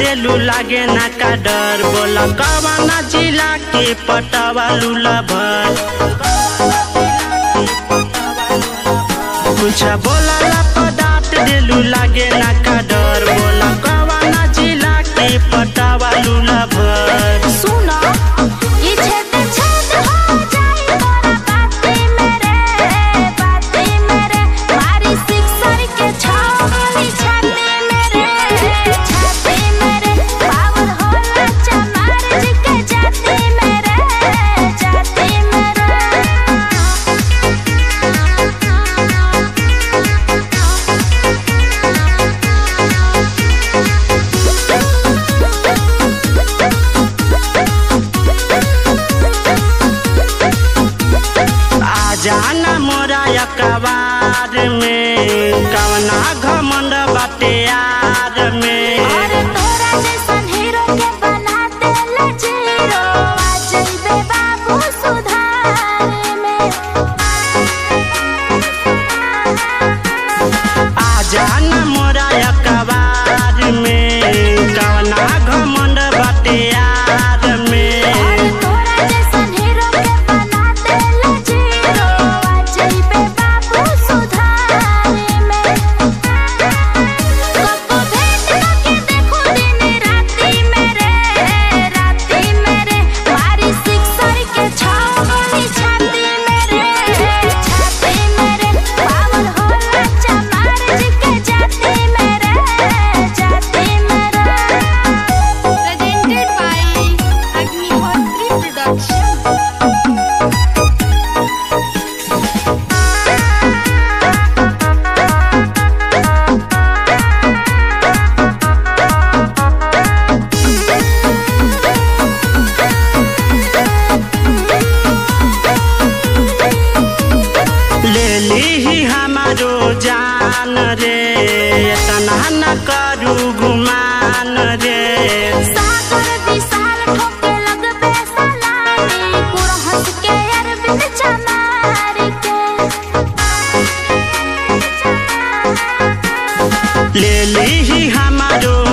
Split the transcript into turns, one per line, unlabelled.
देलू लागे ना का डर। बोला कवाना जिला के पटावा लूला भर। कुछ बोला पदार्थ देलू लागे ना का डर। बोला कवाना जिला के पटावा लूला भर।
सुना ये छेद छेद हो जाए तोरा बाती मेरे मारी सिक्सर के छाली छाती मेरे पावर होला चमार जी के जाती मेरे।
जाना मोरा अखबार में कवना घमंड बाटे यार में।
अरे तोरा जैसन हीरो के बना देला जीरो आ जइबे बाबू सुधार में।
आ जाना मोरा अखबार में कवना घमंड बाटे यार में।
अरे तोरा जैसन हीरो के बना देला जीरो आ जइबे बाबू सुधार में। कब भेंट के देखो दिन राती मेरे मारी सिक्सर के छाली छाती मेरे पावर होला चमार जी के जाती मेरे। Presented by Agnihotri Production।
ले ली हमारो जान रे इतना न करू गुमान रे।
सागर विशाल ठोके लगबे सलामी कुरहस के अरविंद चमार के।
ले ली हमारो